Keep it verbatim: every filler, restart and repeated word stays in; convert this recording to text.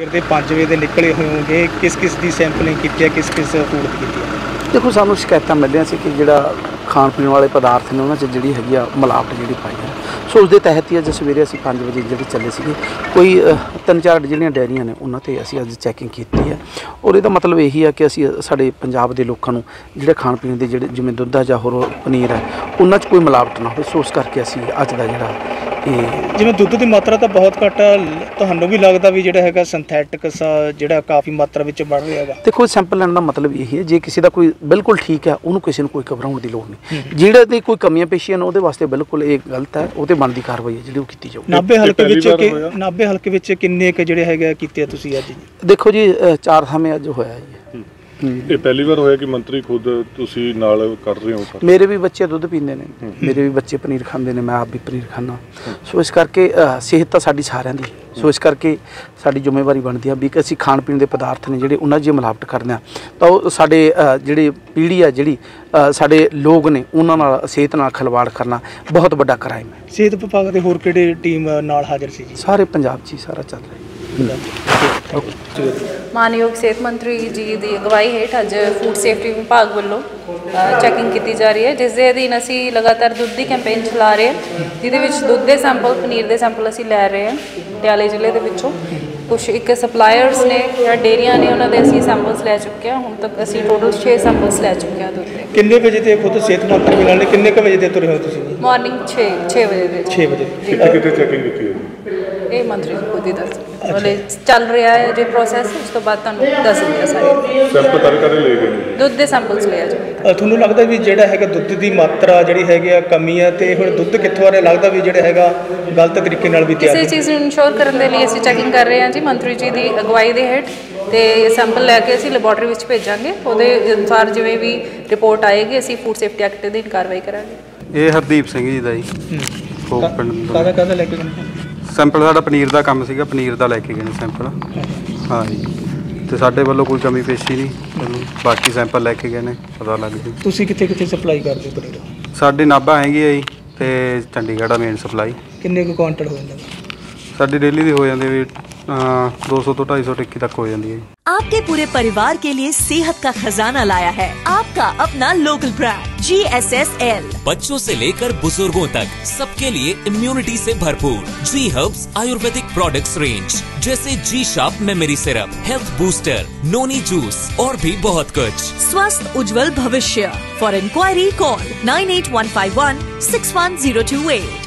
सवेर के पाँच बजे के निकले हुए होंगे, किस किस की सैंपलिंग की है, किस किस फूड की है? देखो सानू शिकायत मिलिया सी कि जिहड़ा खाण पीण वाले पदार्थ ने उन्हां 'च जिहड़ी हैगी आ मिलावट जिहड़ी पाई है। सो उस दे तहत ही अज सवेरे असीं पाँच बजे जिहड़े चले सीगे कोई तीन चार जिहड़ियां डेयरियां ने उन्हां ते असीं अज चैकिंग कीती है और इहदा मतलब यही है कि असीं साडे पंजाब दे लोकां नूं जिहड़े खाण पीण दे जिहड़े जिवें दुੱਧ आ जां होर पनीर है उन्हां 'च कोई मिलावट ना होवे। सो इस करके असीं अज दा जिहड़ा जिवें दुੱਧ की मात्रा तो बहुत घट है, तुहानूं भी लगता भी जिहड़ा हैगा सिंथैटिक सा जिहड़ा काफ़ी मात्रा विच बढ़ रहा है? देखो सैंपल लैण दा मतलब यही है जे किसी का कोई बिल्कुल ठीक है उन्होंने किसी को कोई घबराने की लोड़ नहीं, जिहड़े दी कोई कमियां पेशियां ने उहदे वास्ते बिल्कुल ये गलत है, उहते बनदी कार्रवाई है जिहड़ी कीती जाऊगी। नाभे हल्के विच नाभे हल्के विच किन्ने क जिहड़े हैगे कीते तुसीं अज? देखो जी चार थावें अज होया जी। ये पहली बार होया कि मंत्री खुद तुसी नाल कर रहे हो सर? मेरे भी बच्चे दुੱਧ पींदे ने, मेरे भी बच्चे पनीर खांदे ने, मैं आप भी पनीर खाना। सो इस करके सेहत तो साडी सारिਆਂ ਦੀ, सो इस करके साडी जिम्मेवारी बनती है भी कि ਅਸੀਂ ਖਾਣ ਪੀਣ ਦੇ ਪਦਾਰਥ ਨੇ ਜਿਹੜੇ ਉਹਨਾਂ 'ਚ ਮਿਲਾਵਟ ਕਰਦੇ ਹਾਂ ਤਾਂ ਉਹ ਸਾਡੇ ਜਿਹੜੀ ਪੀੜ੍ਹੀ ਆ ਜਿਹੜੀ ਸਾਡੇ ਲੋਕ ਨੇ ਉਹਨਾਂ ਨਾਲ ਸਿਹਤ ਨਾਲ ਖਿਲਵਾੜ ਕਰਨਾ ਬਹੁਤ ਵੱਡਾ ਕ੍ਰਾਈਮ ਹੈ। ਸਿਹਤ ਵਿਭਾਗ ਦੇ ਹੋਰ ਕਿਹੜੇ ਟੀਮ ਨਾਲ ਹਾਜ਼ਰ ਸੀ ਜੀ? ਸਾਰੇ ਪੰਜਾਬ 'ਚ ਹੀ ਸਾਰਾ ਚੱਲ ਰਿਹਾ। मानयोग सेहत मंत्री जी की अगवाई हेठ अज फूड सेफ्टी विभाग वालों चैकिंग की जा रही है, जिस दे अधीन असी लगातार दुੱਧ की कैंपेन चला रहे हैं, जिहदे दुੱਧ के सैंपल पनीर के सैंपल असी लै रहे हैं पटियाले जिले के विचों। कुछ एक सप्लायर्स ने या डेयरियां ने उन्होंने असी सैंपल्स लै चुके हैं, हुण तक असी टोटल छे सैंपल्स लै चुके हैं दुੱਧ के। किन्ने बजे ते खुद सेहत मंत्री मिलण ने किन्ने क बजे ते तुरे हो तुसीं? मॉर्निंग छे छे बजे दे छे बजे। कित्थे कित्थे चैकिंग कीती है? ये मंत्री जी खुद ही दस बोले चल रहा है जो प्रोसैस, उस तो बाद तुहानूं दस दिंदे सारे सैंपल कर कर ले गए दुੱਧ के सैंपल्स ले जाओ। ਤੁਹਾਨੂੰ ਲੱਗਦਾ ਵੀ ਜਿਹੜਾ ਹੈਗਾ ਦੁੱਧ ਦੀ ਮਾਤਰਾ ਜਿਹੜੀ ਹੈਗੀ ਆ ਕਮੀ ਹੈ ਤੇ ਹੁਣ ਦੁੱਧ ਕਿੱਥੋਂ ਆ ਰਿਹਾ, ਲੱਗਦਾ ਵੀ ਜਿਹੜਾ ਹੈਗਾ ਗਲਤ ਤਰੀਕੇ ਨਾਲ ਵੀ ਤਿਆਰ ਕਿਸੇ ਚੀਜ਼ ਨੂੰ ਇਨਸ਼ੋਰ ਕਰਨ ਦੇ ਲਈ ਅਸੀਂ ਚੈਕਿੰਗ ਕਰ ਰਹੇ ਹਾਂ ਜੀ ਮੰਤਰੀ ਜੀ ਦੀ ਅਗਵਾਈ ਦੇ ਹੇਠ, ਤੇ ਸੈਂਪਲ ਲੈ ਕੇ ਅਸੀਂ ਲੈਬੋਰਟਰੀ ਵਿੱਚ ਭੇਜਾਂਗੇ, ਉਹਦੇ ਅਨੁਸਾਰ ਜਿਵੇਂ ਵੀ ਰਿਪੋਰਟ ਆਏਗੀ ਅਸੀਂ ਫੂਡ ਸੇਫਟੀ ਐਕਟ ਦੇ ਅਧੀਨ ਕਾਰਵਾਈ ਕਰਾਂਗੇ। ਇਹ ਹਰਦੀਪ ਸਿੰਘ ਜੀ ਦਾ ਜੀ ਫੋਕ ਪਿੰਡ ਕਾਹਦਾ ਕਾਹਦਾ ਲੈ ਕੇ ਗਏ ਸੈਂਪਲ? ਸਾਡਾ ਪਨੀਰ ਦਾ ਕੰਮ ਸੀਗਾ, ਪਨੀਰ ਦਾ ਲੈ ਕੇ ਗਏ ਨੇ ਸੈਂਪਲ। ਹਾਂ ਜੀ, ਤੇ ਸਾਡੇ ਵੱਲੋਂ ਕੋਈ ਕਮੀ ਪੇਸ਼ੀ ਨਹੀਂ, ਬਾਕੀ ਸੈਂਪਲ ਲੈ ਕੇ ਗਏ ਨੇ, ਪਤਾ ਲੱਗ ਜੂ। ਤੁਸੀਂ ਕਿੱਥੇ ਕਿੱਥੇ ਸਪਲਾਈ ਕਰਦੇ ਹੋ ਪਨੀਰ? ਸਾਡੇ ਨਾਭਾ ਹੈਗੀ ਹੈ ਜੀ ਤੇ ਚੰਡੀਗੜ੍ਹ ਆ ਮੇਨ ਸਪਲਾਈ। ਕਿੰਨੇ ਕੁ ਕੁਆਂਟਲ ਹੋ ਜਾਂਦਾ? ਸਾਡੀ ਡੇਲੀ ਦੀ ਹੋ ਜਾਂਦੀ ਵੀ दो सौ तो ढाई सौ टिक्की तक हो जाती है। आपके पूरे परिवार के लिए सेहत का खजाना लाया है आपका अपना local brand G S S L. बच्चों से लेकर बुजुर्गों तक सबके लिए इम्यूनिटी से भरपूर G herbs ayurvedic products range, जैसे G sharp memory syrup, health booster, noni juice और भी बहुत कुछ। स्वस्थ उज्जवल भविष्य। For inquiry call nine eight one five one six one zero two eight.